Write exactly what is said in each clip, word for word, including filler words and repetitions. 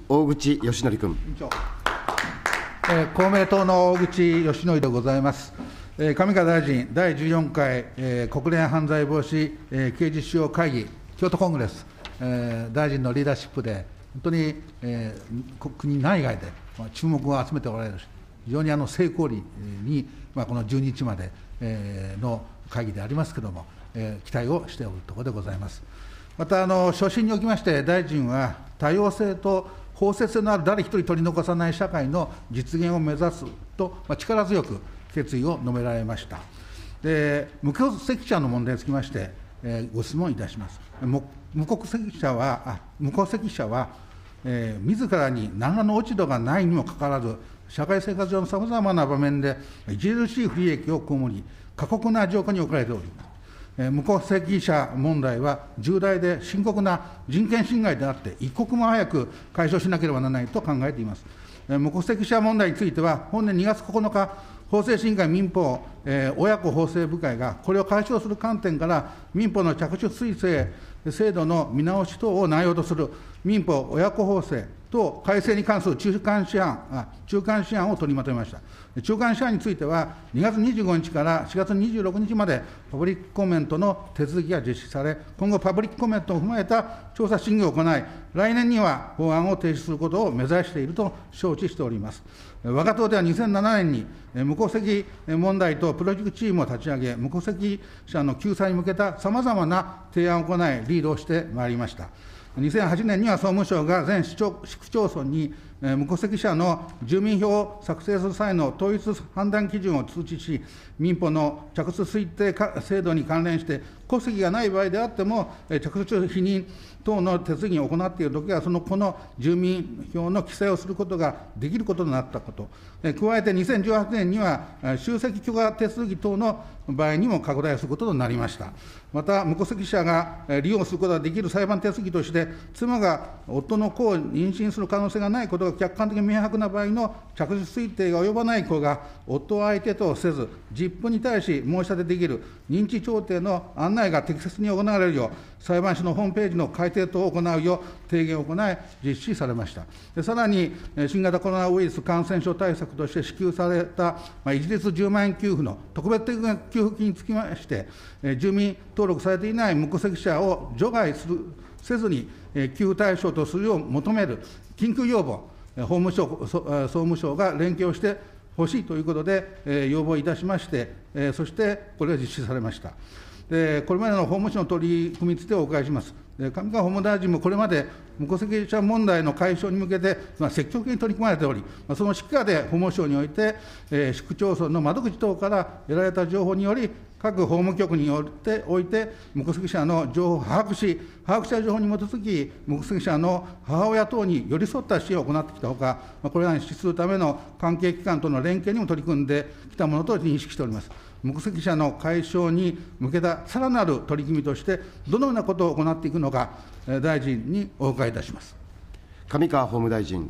大口義則君。 えー、公明党の大口義則でございます。えー、上川大臣、だいじゅうよんかい、えー、国連犯罪防止、えー、刑事司法会議、京都コングレス、えー、大臣のリーダーシップで、本当に、えー、国内外で、まあ、注目を集めておられる、非常にあの成功率に、まあ、このじゅうにちまで、えー、の会議でありますけれども、えー、期待をしておるところでございます。また、あの所信におきまして、大臣は多様性と包摂性のある誰一人取り残さない社会の実現を目指すと、まあ、力強く決意を述べられました。で、無国籍者の問題につきまして、えー、ご質問いたします。無無国籍者は、あ無国籍者は、えー、自らに何らの落ち度がないにもかかわらず、社会生活上のさまざまな場面で著しい不利益を被り、過酷な状況に置かれております。無国籍者問題は重大で深刻な人権侵害であって、一刻も早く解消しなければならないと考えています。無国籍者問題については、本年にがつここのか、法制審議会民法、えー、親子法制部会が、これを解消する観点から、民法の着手推正制度の見直し等を内容とする民法親子法制等改正に関する中間試案、あ中間試案を取りまとめました。中間試案については、にがつにじゅうごにちからしがつにじゅうろくにちまでパブリックコメントの手続きが実施され、今後、パブリックコメントを踏まえた調査審議を行い、来年には法案を提出することを目指していると承知しております。我が党ではにせんななねんに無国籍問題とプロジェクトチームを立ち上げ、無国籍者の救済に向けたさまざまな提案を行い、リードをしてまいりました。にせんはちねんには総務省が全市町市区町村に無戸籍者の住民票を作成する際の統一判断基準を通知し、民法の着出推定制度に関連して、戸籍がない場合であっても、着出否認等の手続きを行っているときは、そのこの住民票の記載をすることができることとなったこと、加えてにせんじゅうはちねんには、集積許可手続き等の場合にも拡大することとなりました。また、無戸籍者が利用することができる裁判手続きとして、妻が夫の子を妊娠する可能性がないことが客観的に明白な場合の着実推定が及ばない子が、夫を相手とせず、実父に対し申し立てできる認知調停の案内が適切に行われるよう、裁判所のホームページの改定等を行うよう提言を行い、実施されました。さらに、新型コロナウイルス感染症対策として支給された、まあ、一律じゅうまんえん給付の特別的な給付金につきまして、住民登録されていない無戸籍者を除外するせずに、給付対象とするよう求める緊急要望、法務省、総務省が連携をしてほしいということで、要望いたしまして、そしてこれが実施されました。でこれまでの法務省の取り組みについてお伺いします。上川法務大臣もこれまで無戸籍者問題の解消に向けて、まあ、積極的に取り組まれており、まあ、その指揮下で法務省において、えー、市区町村の窓口等から得られた情報により、各法務局によっておいて、無戸籍者の情報を把握し、把握した情報に基づき、無戸籍者の母親等に寄り添った支援を行ってきたほか、これらに資するための関係機関との連携にも取り組んできたものと認識しております。無戸籍者の解消に向けたさらなる取り組みとして、どのようなことを行っていくのか、大臣にお伺いいたします。 上川法務大臣。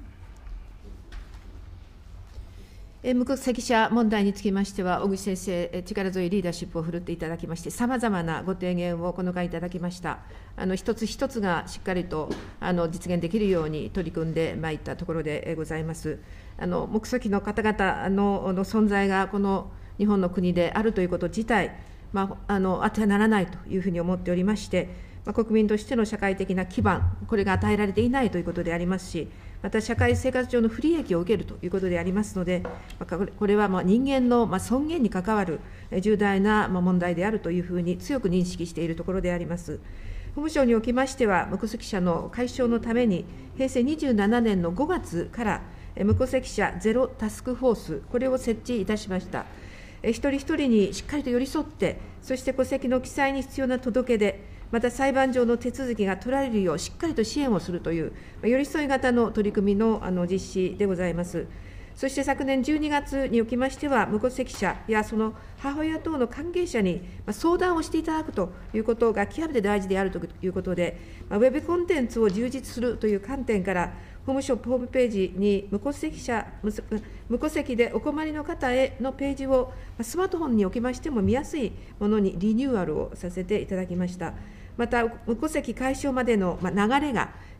無戸籍者問題につきましては、小口先生、力強いリーダーシップを振るっていただきまして、さまざまなご提言をこの間いただきました。あの一つ一つがしっかりとあの実現できるように取り組んでまいったところでございます。あの無戸籍の方々 の, の存在がこの日本の国であるということ自体、まあ、あのあってはならないというふうに思っておりまして、まあ、国民としての社会的な基盤、これが与えられていないということでありますし、また社会生活上の不利益を受けるということでありますので、これはまあ人間の尊厳に関わる重大な問題であるというふうに強く認識しているところであります。法務省におきましては、無戸籍者の解消のために、へいせいにじゅうななねんのごがつから、無戸籍者ゼロタスクフォース、これを設置いたしました。一人一人にしっかりと寄り添って、そして戸籍の記載に必要な届け出、また裁判上の手続きが取られるよう、しっかりと支援をするという、寄り添い型の取り組みのあの実施でございます。そして昨年じゅうにがつにおきましては、無戸籍者やその母親等の関係者に相談をしていただくということが極めて大事であるということで、ウェブコンテンツを充実するという観点から、法務省ホームページに無戸籍者、無戸籍でお困りの方へのページをスマートフォンにおきましても見やすいものにリニューアルをさせていただきました。また、無戸籍解消までの流れが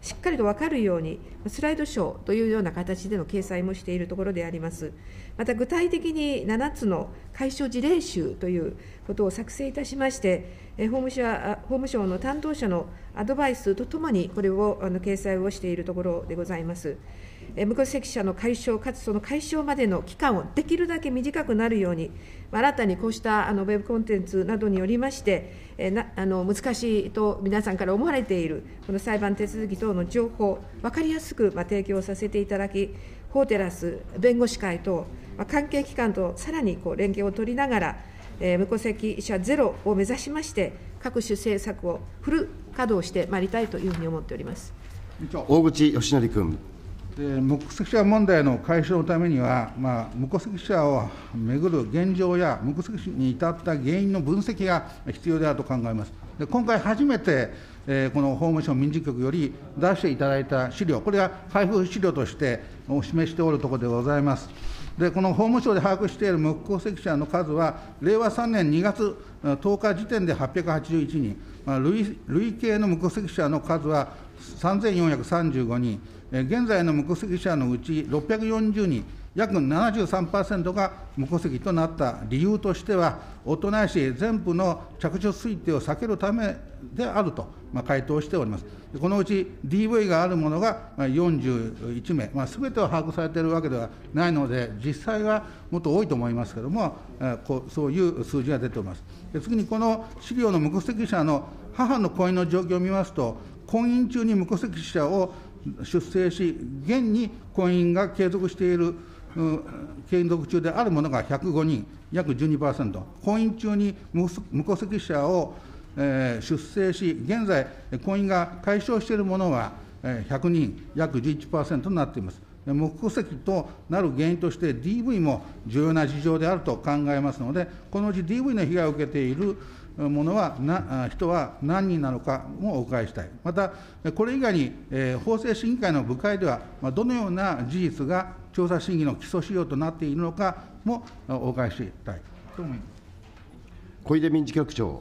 しっかりと分かるように、スライドショーというような形での掲載もしているところであります。また具体的にななつの解消事例集ということを作成いたしまして、法務省法務省の担当者のアドバイスとともに、これをあの掲載をしているところでございます。無戸籍者の解消、かつその解消までの期間をできるだけ短くなるように、新たにこうしたあのウェブコンテンツなどによりまして、えなあの難しいと皆さんから思われている、この裁判手続き等の情報、分かりやすく、まあ、提供させていただき、法テラス、弁護士会等、まあ、関係機関とさらにこう連携を取りながら、えー、無戸籍者ゼロを目指しまして、各種政策をフル稼働してまいりたいというふうに思っております。 大口義則君。 無戸籍者問題の解消のためには、まあ、無戸籍者をめぐる現状や無戸籍に至った原因の分析が必要であると考えます。で今回初めて、えー、この法務省民事局より出していただいた資料、これは配布資料としてお示しておるところでございます。でこの法務省で把握している無戸籍者の数は、れいわさんねんにがつとおか時点ではっぴゃくはちじゅういちにん、まあ、累累計の無戸籍者の数はさんぜんよんひゃくさんじゅうごにん、現在の無戸籍者のうちろっぴゃくよんじゅうにん、約 ななじゅうさんパーセント が無戸籍となった理由としては、夫ないし全部の着手推定を避けるためであると、まあ、回答しております。このうち ディーブイ があるものがよんじゅういちめい、まあ、すべてを把握されているわけではないので、実際はもっと多いと思いますけれども、こうそういう数字が出ております。で次に、この資料の無戸籍者の母の婚姻の状況を見ますと、婚姻中に無戸籍者を出生し、現に婚姻が継続している、継続中であるものがひゃくごにん、約 じゅうにパーセント、婚姻中に無戸籍者を、えー、出生し、現在、婚姻が解消しているものはひゃくにん、約 じゅういちパーセント になっています。無戸籍となる原因として ディーブイ も重要な事情であると考えますので、このうち ディーブイ の被害を受けているものはな人は何人なのかもお伺いしたい。また、これ以外に、えー、法制審議会の部会では、まあ、どのような事実が調査審議の基礎資料となっているのかもお伺いしたいと思います。 小出民事局長。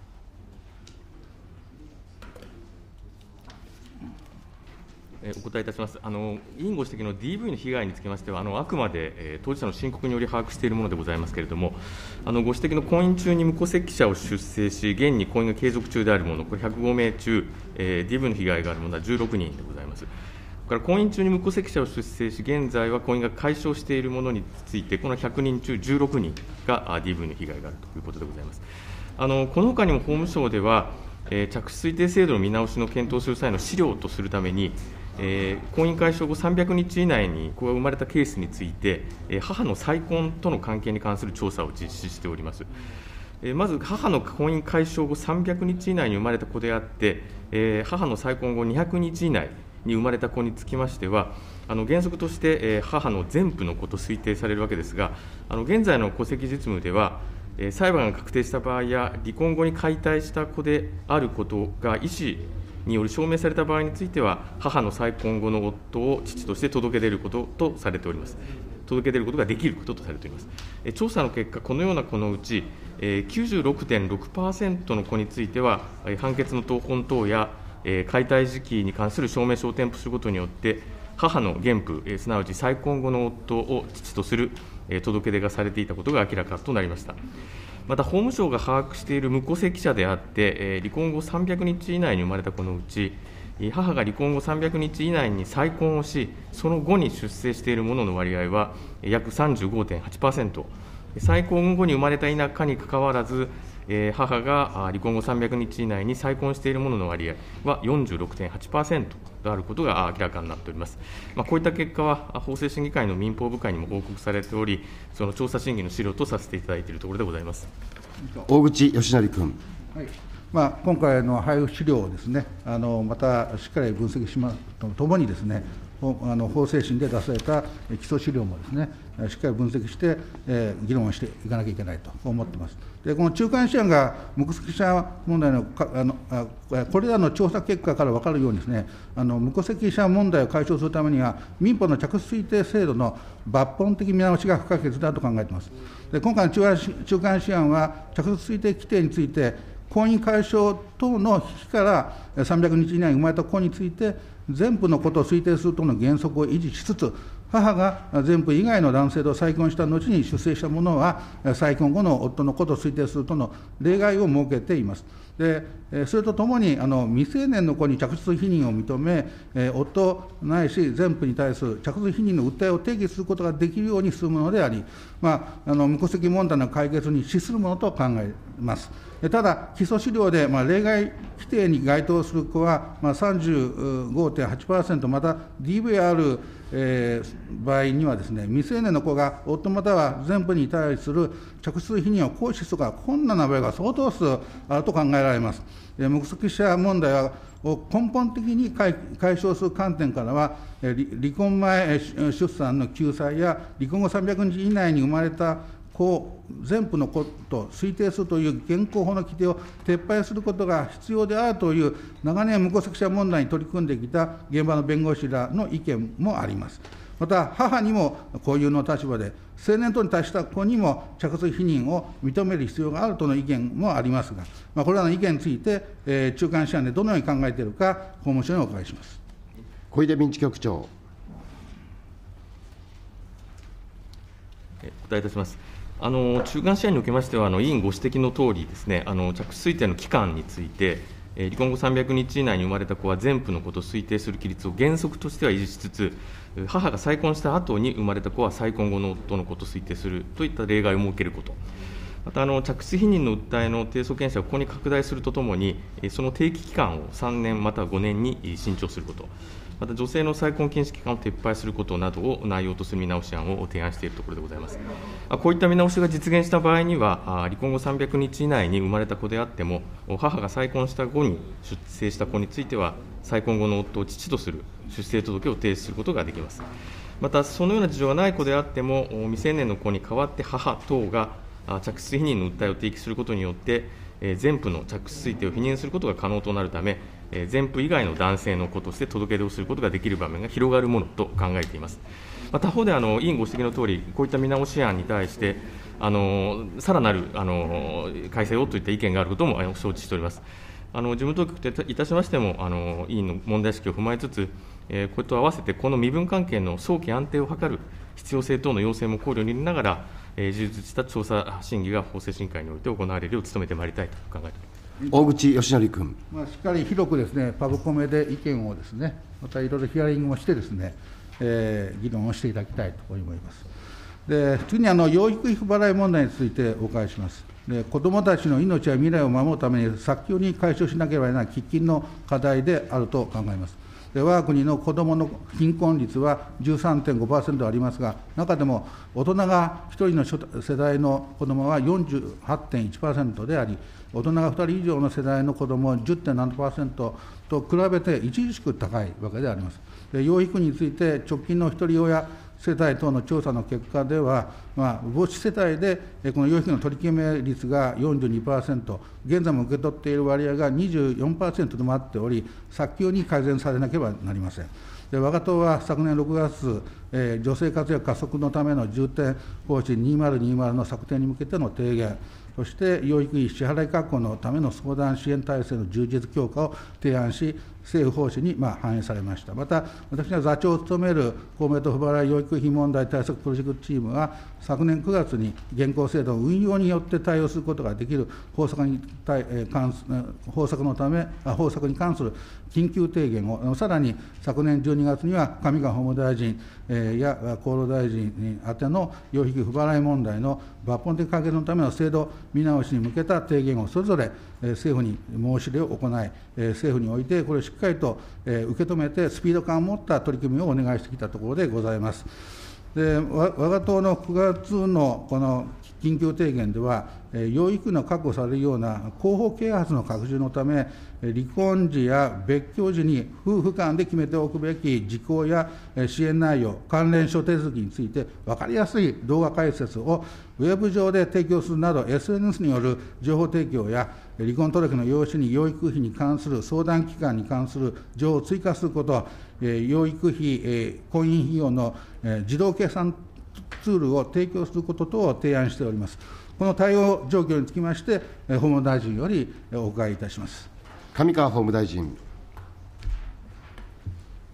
お答えいたします。あの委員ご指摘の ディーブイ の被害につきましては、あのあくまで、えー、当事者の申告により把握しているものでございますけれども、あのご指摘の婚姻中に無戸籍者を出生し、現に婚姻が継続中であるもの、これひゃくごめい中、えー、ディーブイ の被害があるものはじゅうろくにんでございます。それから婚姻中に無戸籍者を出生し、現在は婚姻が解消しているものについて、このひゃくにん中じゅうろくにんが ディーブイ の被害があるということでございます。あのこのほかにも法務省では、えー、着手推定制度の見直しの検討する際の資料とするために、えー、婚姻解消後さんびゃくにち以内に子が生まれたケースについて、えー、母の再婚との関係に関する調査を実施しております。えー、まず、母の婚姻解消後さんびゃくにち以内に生まれた子であって、えー、母の再婚後にひゃくにち以内に生まれた子につきましては、あの原則として、えー、母の全部の子と推定されるわけですが、あの現在の戸籍実務では、えー、裁判が確定した場合や、離婚後に解体した子であることが医師により証明された場合については、母の再婚後の夫を父として届け出ることとされております。届け出ることができることとされております。え調査の結果、このような子のうち、えー、きゅうじゅうろくてんろくパーセント の子については、判決の当本等や、えー、解体時期に関する証明書を添付することによって、母の原父、えー、すなわち再婚後の夫を父とする、えー、届け出がされていたことが明らかとなりました。また、法務省が把握している無戸籍者であって、えー、離婚後さんびゃくにち以内に生まれた子のうち、母が離婚後さんびゃくにち以内に再婚をし、その後に出生している者の割合は約 さんじゅうごてんはちパーセント、再婚後に生まれた否かにかかわらず、えー、母が離婚後さんびゃくにち以内に再婚している者の割合は よんじゅうろくてんはちパーセント であることが明らかになっております。まあ、こういった結果は、法制審議会の民法部会にも報告されており、その調査審議の資料とさせていただいているところでございます。 大口義則君。 はい、まあ、今回の配布資料をですね、あのまたしっかり分析しますとともにですね、あの法制審で出された基礎資料もですね、しっかり分析して、えー、議論をしていかなきゃいけないと思っています。で、この中間試案が無戸籍者問題のかあのあ、これらの調査結果から分かるようにですね、あの無戸籍者問題を解消するためには、民法の着手推定制度の抜本的見直しが不可欠だと考えています。で、今回の中間中間試案は、着手推定規定について、婚姻解消等の日からさんびゃくにち以内に生まれた子について、 前夫のことを推定するとの原則を維持しつつ、母が前夫以外の男性と再婚した後に出生したものは、再婚後の夫のことを推定するとの例外を設けています。でそれとともにあの、未成年の子に着出否認を認め、夫ないし前夫に対する着出否認の訴えを提起することができるようにするものであり、まあ、あの無戸籍問題の解決に資するものと考えます。ただ、基礎資料で、まあ、例外規定に該当する子は、まあ、さんじゅうごてんはちパーセント、また ディーブイ ある、えー、場合にはですね、未成年の子が夫または前夫に対する着出否認を行使することが困難な場合が相当数あると考えられます。無戸籍者問題を根本的に解消する観点からは、離婚前出産の救済や、離婚後さんびゃくにち以内に生まれた子、前夫の子と推定するという現行法の規定を撤廃することが必要であるという、長年、無戸籍者問題に取り組んできた現場の弁護士らの意見もあります。また、母にも固有の立場で、成年等に達した子にも着出否認を認める必要があるとの意見もありますが、まあ、これらの意見について、えー、中間試案でどのように考えているか、法務省にお伺いします。 小出民事局長。 お答えいたします。あの中間試案におきましては、あの委員ご指摘のとおりですね、あの着出推定の期間について、えー、離婚後さんびゃくにち以内に生まれた子は前夫の子と推定する規律を原則としては維持しつつ、母が再婚した後に生まれた子は再婚後の夫の子と推定するといった例外を設けること、またあの着出否認の訴えの提訴権者をここに拡大するとともに、その定期期間をさんねんまたはごねんに伸長すること、また女性の再婚禁止期間を撤廃することなどを内容とする見直し案を提案しているところでございます。こういった見直しが実現した場合には、離婚後さんびゃくにち以内に生まれた子であっても、母が再婚した後に出生した子については、再婚後の夫を父とする出生届を提出することができます。また、そのような事情がない子であっても、未成年の子に代わって母等が着出否認の訴えを提起することによって、前夫の着出推定を否認することが可能となるため、前夫以外の男性の子として届け出をすることができる場面が広がるものと考えています。また他方であの、委員ご指摘のとおり、こういった見直し案に対して、あのさらなるあの改正をといった意見があることも承知しております。あの事務当局といたしましても、あの委員の問題意識を踏まえつつ、えー、これと合わせて、この身分関係の早期安定を図る必要性等の要請も考慮に入れながら、えー、充実した調査審議が法制審議会において行われるよう努めてまいりたいと考えております。 大口義則君。 まあ、しっかり広くですね、パブコメで意見をですね、またいろいろヒアリングもしてですね、えー、議論をしていただきたいと思います。で次にあの養育費不払い問題についてお伺いします。で子どもたちの命や未来を守るために早急に解消しなければならない喫緊の課題であると考えます。で我が国の子どもの貧困率は じゅうさんてんごパーセント ありますが、中でも大人がひとりの世代の子どもは よんじゅうはちてんいちパーセント であり、大人がふたり以上の世代の子どもは じゅってんななパーセント と比べて著しく高いわけであります。で養育について直近のひとり親世帯等の調査の結果では、まあ、母子世帯でこの養育の取り決め率が よんじゅうにパーセント、現在も受け取っている割合が にじゅうよんパーセント となっており、早急に改善されなければなりません。で我が党は昨年ろくがつ、えー、女性活躍加速のための重点方針にせんにじゅうの策定に向けての提言、そして養育費支払い確保のための相談支援体制の充実強化を提案し、政府方針にまあ反映されました。また、私が座長を務める公明党不払い養育費問題対策プロジェクトチームは、昨年くがつに現行制度の運用によって対応することができる方策に対関す方策のため、方策に関する緊急提言を、さらに昨年じゅうにがつには上川法務大臣や厚労大臣に宛ての養育費不払い問題の抜本的解決のための制度見直しに向けた提言をそれぞれ政府に申し入れを行い、政府においてこれをしっかりと受け止めて、スピード感を持った取り組みをお願いしてきたところでございます。で我が党のくがつのこの緊急提言では、養育の確保されるような後方啓発の拡充のため、離婚時や別居時に夫婦間で決めておくべき事項や支援内容、関連諸手続きについて、分かりやすい動画解説をウェブ上で提供するなど、エスエヌエス による情報提供や、離婚届の用紙に養育費に関する相談機関に関する情報を追加すること、養育費、婚姻費用の自動計算ツールを提供すること等を提案しております。この対応状況につきまして、法務大臣よりお伺いいたします。 上川法務大臣。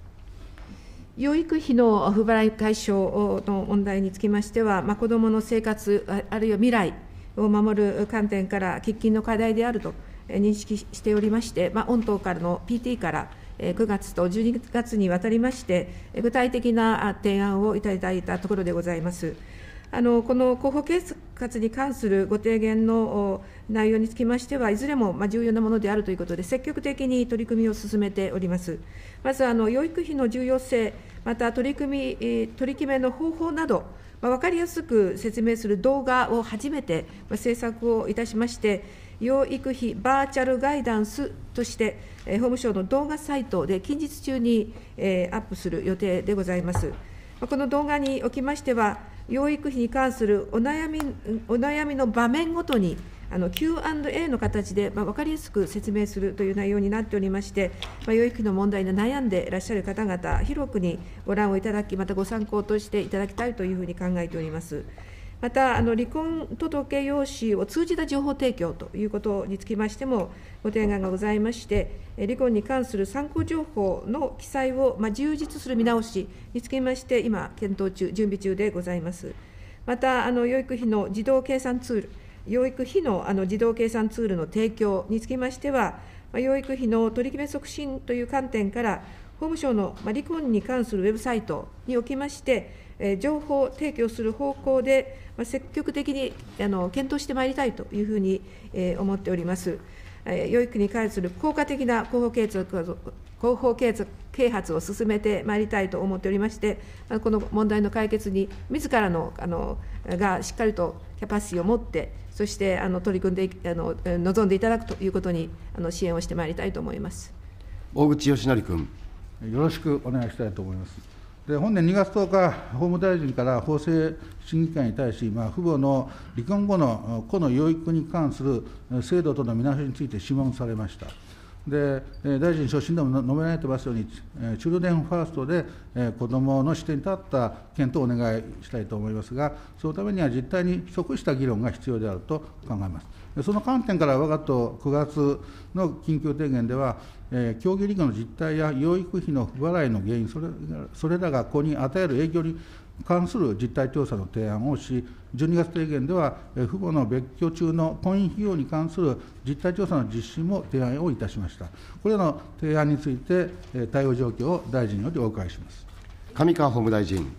養育費の不払い解消の問題につきましては、まあ、子どもの生活、あるいは未来を守る観点から喫緊の課題であると認識しておりまして、まあ、御党からの ピーティー からくがつとじゅうにがつにわたりまして、具体的な提案をいただいたところでございます。あのこの広報啓発に関するご提言の内容につきましては、いずれも重要なものであるということで、積極的に取り組みを進めております。まずあの養育費の重要性、また取り組み、取り決めの方法など、まあ、分かりやすく説明する動画を初めて制作をいたしまして、養育費バーチャルガイダンスとして、法務省の動画サイトで近日中にアップする予定でございます。この動画におきましては、養育費に関するお悩み、お悩みの場面ごとに、あの キューアンドエー の形で、まあ、分かりやすく説明するという内容になっておりまして、まあ、養育費の問題に悩んでいらっしゃる方々、広くにご覧をいただき、またご参考としていただきたいというふうに考えております。また、あの離婚届用紙を通じた情報提供ということにつきましても、ご提案がございまして、離婚に関する参考情報の記載を、まあ、充実する見直しにつきまして、今、検討中、準備中でございます。また、あの養育費の自動計算ツール、養育費のあの自動計算ツールの提供につきましては、まあ、養育費の取り決め促進という観点から、法務省の離婚に関するウェブサイトにおきまして、情報提供する方向で積極的にあの検討してまいりたいというふうに思っております。養育に関する効果的な広報啓発広報啓発を進めてまいりたいと思っておりまして、この問題の解決に、みずからのあのがしっかりとキャパシティを持って、そしてあの取り組んであの、望んでいただくということにあの支援をしてまいりたいと思います。 大口義成君。 よろしくお願いしたいと思います。で本年にがつとおか、法務大臣から法制審議会に対し、まあ、父母の離婚後の子の養育に関する制度との見直しについて諮問されました。で大臣所信でも述べられてますように、チュルデンファーストで子どもの視点に立った検討をお願いしたいと思いますが、そのためには実態に即した議論が必要であると考えます。その観点から、我が党くがつの緊急提言では、えー、協議離婚の実態や養育費の不払いの原因、それそれらが子に与える影響に関する実態調査の提案をし、じゅうにがつ提言では、えー、父母の別居中の婚姻費用に関する実態調査の実施も提案をいたしました。これらの提案について、えー、対応状況を大臣よりお伺いします。 上川法務大臣。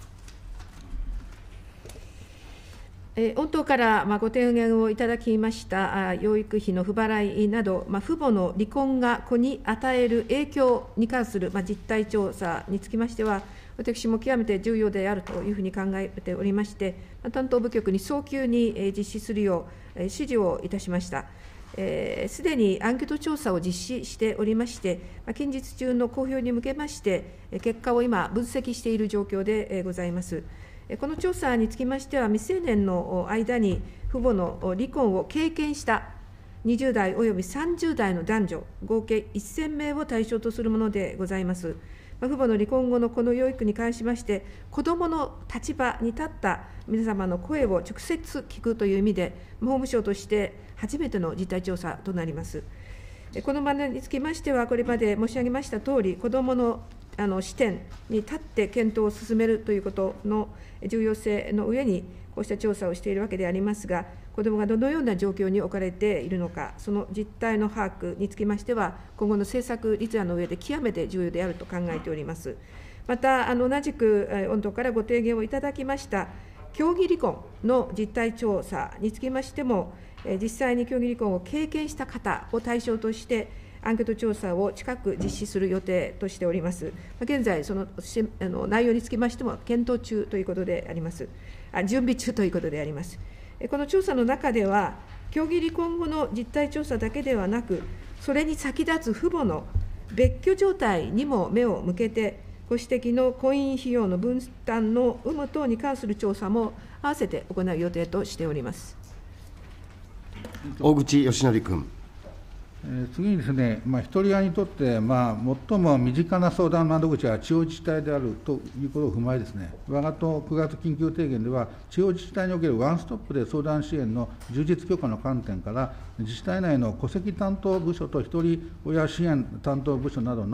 御党からまあご提言をいただきました養育費の不払いなど、まあ、父母の離婚が子に与える影響に関するまあ実態調査につきましては、私も極めて重要であるというふうに考えておりまして、担当部局に早急に実施するよう指示をいたしました。す、えー、でにアンケート調査を実施しておりまして、近日中の公表に向けまして、結果を今、分析している状況でございます。この調査につきましては、未成年の間に父母の離婚を経験したにじゅうだいおよびさんじゅうだいの男女、合計せんめいを対象とするものでございます。父母の離婚後のこの養育に関しまして、子どもの立場に立った皆様の声を直接聞くという意味で、法務省として初めての実態調査となります。この場につきましては、これまで申し上げましたとおり、子どものあの視点に立って検討を進めるということの重要性の上に、こうした調査をしているわけでありますが、子どもがどのような状況に置かれているのか、その実態の把握につきましては、今後の政策立案の上で極めて重要であると考えております。また、あの同じく御党からご提言をいただきました、協議離婚の実態調査につきましても、実際に協議離婚を経験した方を対象として、アンケート調査を近く実施する予定としております。現在、そのあの内容につきましても検討中ということであります。あ、準備中ということであります。この調査の中では、協議離婚後の実態調査だけではなく、それに先立つ父母の別居状態にも目を向けて、ご指摘の婚姻費用の分担の有無等に関する調査も合わせて行う予定としております。 大口義成君。 次にですね、まあ、一人親にとって、まあ、最も身近な相談窓口は地方自治体であるということを踏まえですね、我が党くがつ緊急提言では、地方自治体におけるワンストップで相談支援の充実強化の観点から、自治体内の戸籍担当部署と一人親支援担当部署などの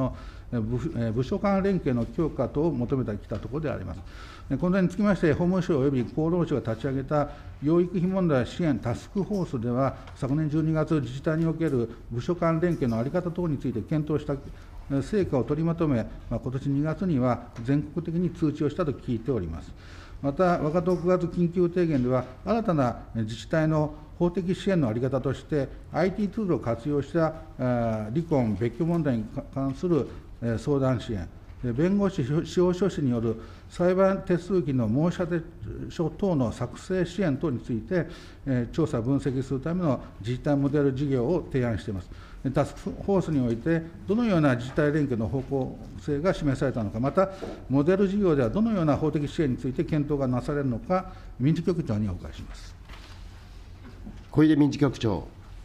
部部署間連携の強化等を求めてきたところであります。この点につきまして、法務省および厚労省が立ち上げた養育費問題支援タスクフォースでは、昨年じゅうにがつ、自治体における部署間連携の在り方等について検討した成果を取りまとめ、ことしにがつには全国的に通知をしたと聞いております。また、わが党くがつ緊急提言では、新たな自治体の法的支援の在り方として、アイティー ツールを活用した離婚、別居問題に関する相談支援、弁護士司法書士による裁判手続きの申立書等の作成支援等について、調査、分析するための自治体モデル事業を提案しています。タスクフォースにおいて、どのような自治体連携の方向性が示されたのか、また、モデル事業ではどのような法的支援について検討がなされるのか、民事局長にお伺いします。 小出民事局長。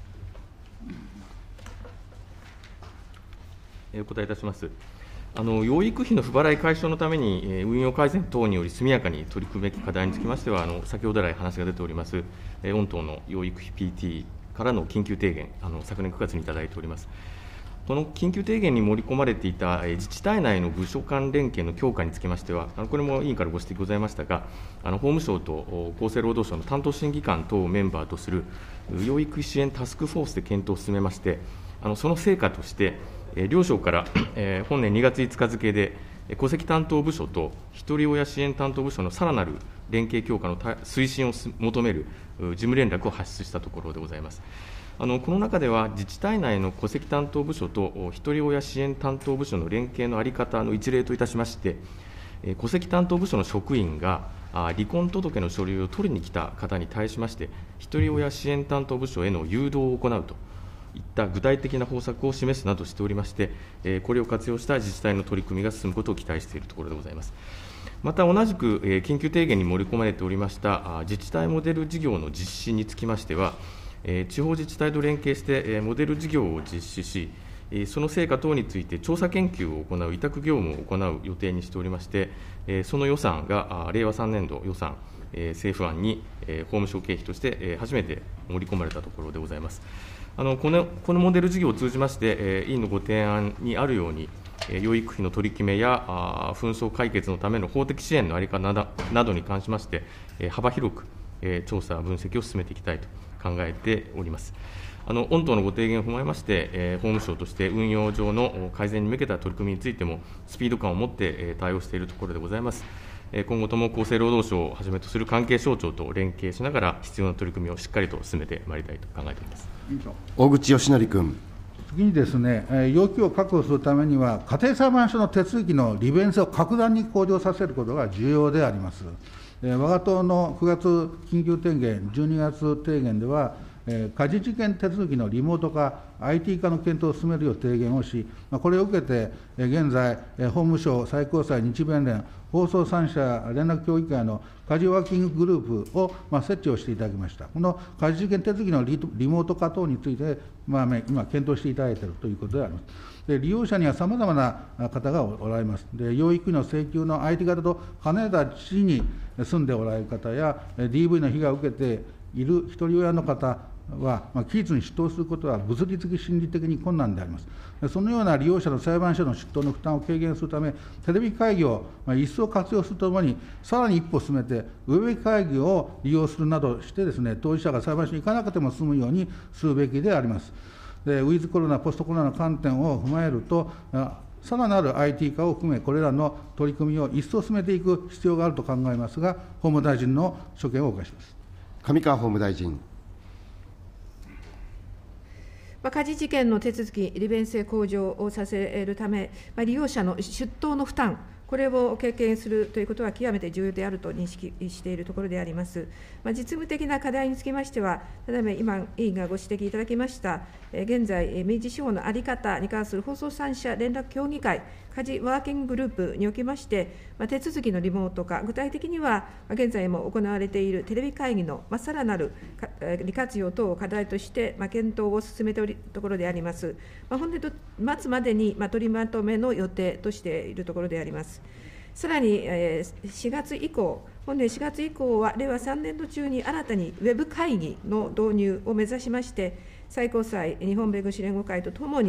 お答えいたします。あの養育費の不払い解消のために、えー、運用改善等により速やかに取り組むべき課題につきましては、あの先ほど来話が出ております、えー、御党の養育費 ピーティー からの緊急提言、あの昨年くがつにいただいております。この緊急提言に盛り込まれていた、えー、自治体内の部署間連携の強化につきましては、あのこれも委員からご指摘ございましたが、あの法務省と厚生労働省の担当審議官等をメンバーとする養育費支援タスクフォースで検討を進めまして、あのその成果として、両省から、えー、本年にがついつか付で、戸籍担当部署とひとり親支援担当部署のさらなる連携強化の推進を求める事務連絡を発出したところでございます。あのこの中では、自治体内の戸籍担当部署とひとり親支援担当部署の連携の在り方の一例といたしまして、戸籍担当部署の職員が離婚届の書類を取りに来た方に対しまして、ひとり親支援担当部署への誘導を行うといった具体的な方策を示すなどしておりまして、これを活用した自治体の取り組みが進むことを期待しているところでございます。また同じく緊急提言に盛り込まれておりました自治体モデル事業の実施につきましては、地方自治体と連携してモデル事業を実施し、その成果等について調査研究を行う委託業務を行う予定にしておりまして、その予算がれいわさんねんど予算、政府案に法務省経費として初めて盛り込まれたところでございます。あのこのこのモデル事業を通じまして、委員のご提案にあるように、養育費の取り決めや紛争解決のための法的支援の在り方などなどに関しまして、幅広く調査、分析を進めていきたいと考えております。あの御党のご提言を踏まえまして、法務省として運用上の改善に向けた取り組みについても、スピード感を持って対応しているところでございます。今後とも厚生労働省をはじめとする関係省庁と連携しながら、必要な取り組みをしっかりと進めてまいりたいと考えております。 大口義則君。 次にですね、要求を確保するためには、家庭裁判所の手続きの利便性を格段に向上させることが重要であります。わが党のくがつ緊急提言、じゅうにがつ提言では、家事事件手続きのリモート化、アイティー 化の検討を進めるよう提言をし、これを受けて、現在、法務省、最高裁、日弁連、放送三者連絡協議会の家事ワーキンググループを設置をしていただきました。この家事事件手続きのリモート化等について、まあ、今、検討していただいているということであります。で利用者にはさまざまな方がおられます。で養育費の請求の相手方と離れた地に住んでおられる方や、ディーブイ の被害を受けているひとり親の方は、まあ、期日に出頭することは物理的、心理的に困難であります。そのような利用者の裁判所の出頭の負担を軽減するため、テレビ会議を一層活用するとともに、さらに一歩進めて、ウェブ会議を利用するなどしてですね、当事者が裁判所に行かなくても済むようにするべきであります。でウィズコロナ、ポストコロナの観点を踏まえると、さらなる アイティー 化を含め、これらの取り組みを一層進めていく必要があると考えますが、法務大臣の所見をお伺いします。 上川法務大臣。 家事事件の手続き、利便性向上をさせるため、利用者の出頭の負担、これを軽減するということは極めて重要であると認識しているところであります。まあ、実務的な課題につきましては、例えば今、委員がご指摘いただきました、現在、民事司法の在り方に関する放送三者連絡協議会、家事ワーキンググループにおきまして、まあ、手続きのリモート化、具体的には、現在も行われているテレビ会議の、まあ、さらなる利活用等を課題として、まあ、検討を進めておるところであります。まあ、本年度末までに、まあ、取りまとめの予定としているところであります。さらにしがつ以降、本年しがつ以降は、れいわさんねんど中に新たにウェブ会議の導入を目指しまして、最高裁、日本弁護士連合会とともに、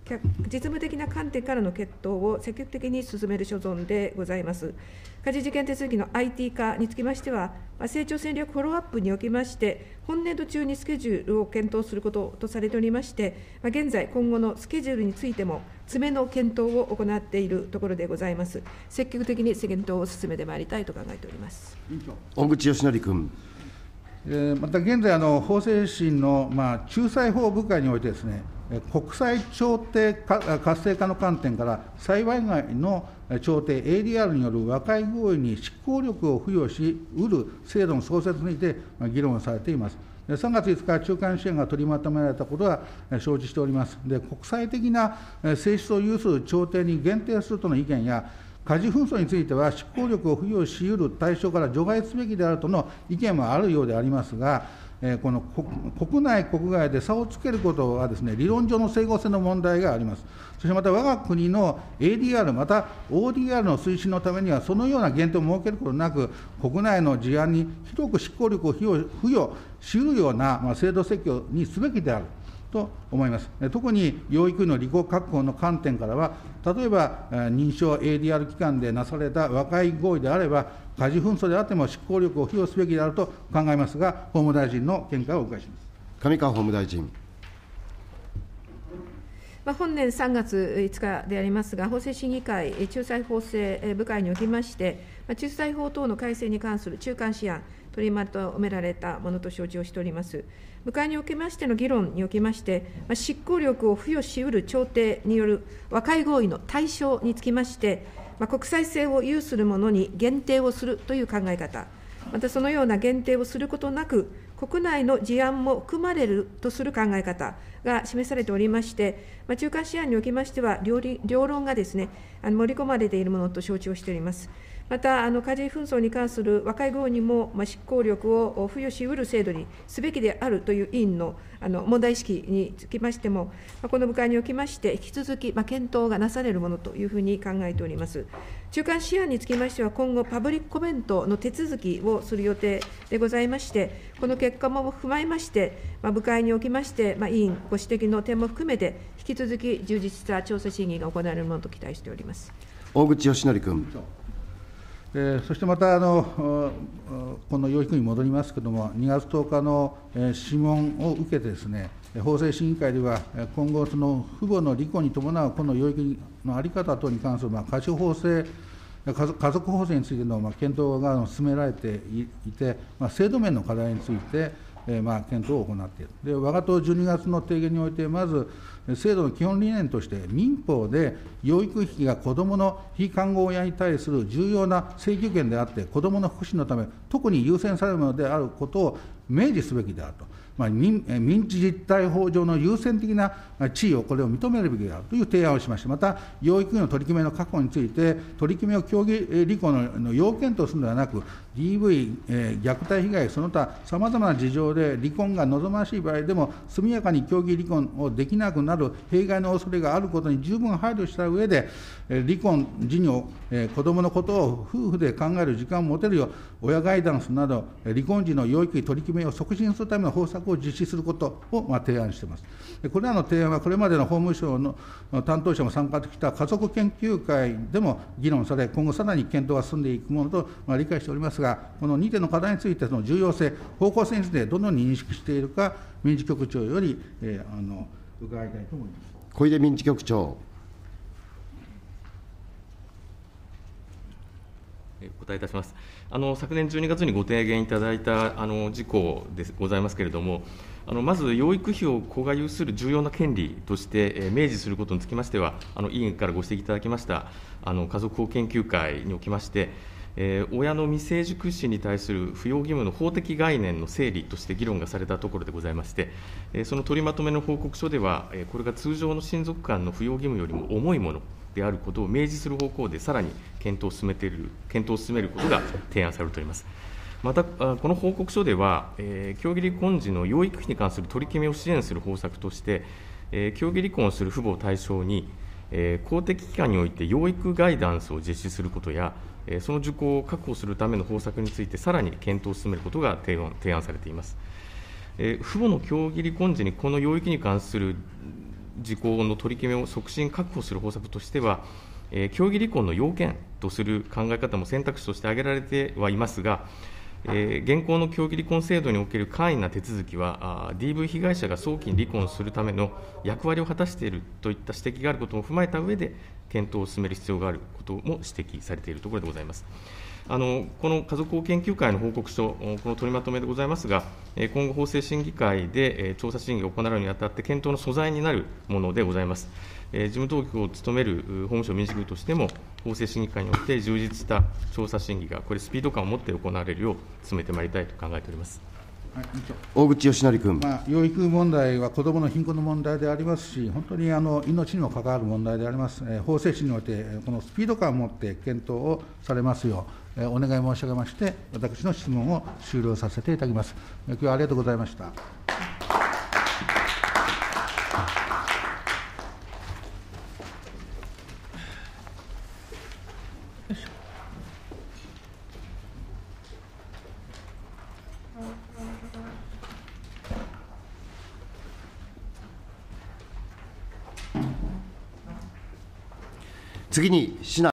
実務的な観点からの検討を積極的に進める所存でございます。家事事件手続きの アイティー 化につきましては、成長戦略フォローアップにおきまして、本年度中にスケジュールを検討することとされておりまして、現在、今後のスケジュールについても、詰めの検討を行っているところでございます。積極的に検討を進めてまいりたいと考えております。 小口義則君。 また現在、あの法制審の、まあ、仲裁法部会においてですね、国際調停活性化の観点から、裁判外の調停 エーディーアール による和解合意に執行力を付与しうる制度の創設にて議論されています。さんがついつか、中間支援が取りまとめられたことは承知しております。で、国際的な性質を有する調停に限定するとの意見や、家事紛争については執行力を付与しうる対象から除外すべきであるとの意見もあるようでありますが、この国内、国外で差をつけることはですね、理論上の整合性の問題があります。そしてまた、我が国の エーディーアール、また オーディーアール の推進のためには、そのような限定を設けることなく、国内の事案に広く執行力を付与付与しうるような、まあ、制度設計にすべきであると思います。特に養育費の履行確保の観点からは、例えば認証 エーディーアール 機関でなされた和解合意であれば、家事紛争であっても執行力を付与すべきであると考えますが、法務大臣の見解をお伺いします。 上川法務大臣。 まあ、本年さんがついつかでありますが、法制審議会仲裁法制部会におきまして、仲裁法等の改正に関する中間試案、取りまとめられたものと承知をしております。部会におきましての議論におきまして、まあ、執行力を付与しうる調停による和解合意の対象につきまして、まあ、国際性を有するものに限定をするという考え方、またそのような限定をすることなく、国内の事案も含まれるとする考え方が示されておりまして、まあ、中間試案におきましては、両両論がですね、あの盛り込まれているものと承知をしております。また、あの家事紛争に関する和解合意にも、まあ、執行力を付与しうる制度にすべきであるという委員のあの問題意識につきましても、まあ、この部会におきまして、引き続き、まあ、検討がなされるものというふうに考えております。中間試案につきましては、今後、パブリックコメントの手続きをする予定でございまして、この結果も踏まえまして、まあ、部会におきまして、まあ、委員ご指摘の点も含めて、引き続き充実した調査審議が行われるものと期待しております。 大口義則君。 えー、そしてまたあの、この養育に戻りますけれども、にがつとおかの諮問を受けてですね、法制審議会では、今後、その父母の離婚に伴うこの養育の在り方等に関する、まあ、家事法制、家族法制についての、まあ、検討が進められていて、まあ、制度面の課題について、えーまあ、検討を行っている。で、我が党じゅうにがつの提言において、まず、制度の基本理念として、民法で養育費が子どもの非看護親に対する重要な請求権であって、子どもの福祉のため、特に優先されるものであることを明示すべきであると。まあ、民民事実態法上の優先的な地位をこれを認めるべきであるという提案をしまして、また、養育費の取り決めの確保について、取り決めを協議離婚の要件とするのではなく、ディーブイ、えー、虐待被害、その他、さまざまな事情で離婚が望ましい場合でも、速やかに協議離婚をできなくなる弊害の恐れがあることに十分配慮した上で、離婚時に子どものことを夫婦で考える時間を持てるよう、親ガイダンスなど、離婚時の養育費取り決めを促進するための方策を実施することをまあ提案しています。これらの提案は、これまでの法務省の担当者も参加できた家族研究会でも議論され、今後さらに検討が進んでいくものとまあ理解しておりますが、このにてんの課題について、その重要性、方向性についてどのように認識しているか、民事局長より、えー、あの伺いたいと思います。 小出民事局長。 お答えいたします。あの昨年じゅうにがつにご提言いただいたあの事項でございますけれども、あのまず養育費を子が有する重要な権利として、えー、明示することにつきましては、あの委員からご指摘いただきましたあの家族法研究会におきまして、えー、親の未成熟死に対する扶養義務の法的概念の整理として議論がされたところでございまして、えー、その取りまとめの報告書では、えー、これが通常の親族間の扶養義務よりも重いものであることを明示する方向で、さらに検討を進めている、検討を進めることが提案されております。また、この報告書では、えー、協議離婚時の養育費に関する取り決めを支援する方策として、えー、協議離婚をする父母を対象に、えー、公的機関において養育ガイダンスを実施することや、えー、その受講を確保するための方策について、さらに検討を進めることが提案、提案されています。えー、父母の協議離婚時にこの養育に関する事項の取り決めを促進、確保する方策としては、えー、協議離婚の要件とする考え方も選択肢として挙げられてはいますが、えー、現行の協議離婚制度における簡易な手続きは、ディーブイ 被害者が早期に離婚するための役割を果たしているといった指摘があることも踏まえた上で、検討を進める必要があることも指摘されているところでございます。あのこの家族法研究会の報告書、この取りまとめでございますが、今後、法制審議会で調査審議を行うにあたって、検討の素材になるものでございます。事務当局を務める法務省民主局としても、法制審議会によって充実した調査審議が、これ、スピード感を持って行われるよう進めてまいりたいと考えております。 大口義則君。 まあ、養育問題は子どもの貧困の問題でありますし、本当にあの命にも関わる問題であります。えー、法制審において、このスピード感を持って検討をされますよう、えー、お願い申し上げまして、私の質問を終了させていただきます。今日はありがとうございました。 次に、シナ